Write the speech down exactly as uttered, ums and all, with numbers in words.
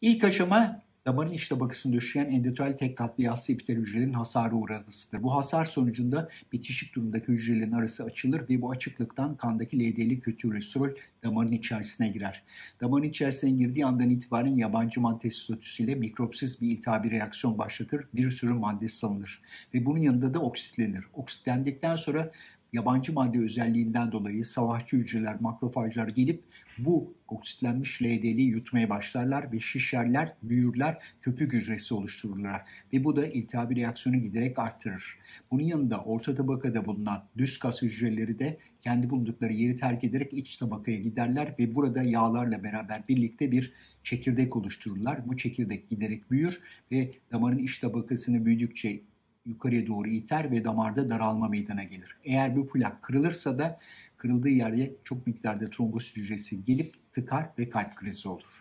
İlk aşama damarın iç tabakasında oluşan endotel tek katlı yassı epitel hücrelerin hasara uğramasıdır. Bu hasar sonucunda bitişik durumdaki hücrelerin arası açılır ve bu açıklıktan kandaki L D L kötü kolesterol damarın içerisine girer. Damarın içerisine girdiği andan itibaren yabancı madde statüsüyle mikropsiz bir iltihabi reaksiyon başlatır. Bir sürü madde salınır ve bunun yanında da oksitlenir. Oksitlendikten sonra yabancı madde özelliğinden dolayı savaşçı hücreler, makrofajlar gelip bu oksitlenmiş L D L'yi yutmaya başlarlar ve şişerler, büyürler, köpük hücresi oluştururlar. Ve bu da iltihabi reaksiyonu giderek arttırır. Bunun yanında orta tabakada bulunan düz kas hücreleri de kendi bulundukları yeri terk ederek iç tabakaya giderler ve burada yağlarla beraber birlikte bir çekirdek oluştururlar. Bu çekirdek giderek büyür ve damarın iç tabakasını büyüdükçe yukarıya doğru iter ve damarda daralma meydana gelir. Eğer bu plak kırılırsa da kırıldığı yerde çok miktarda trombosit hücresi gelip tıkar ve kalp krizi olur.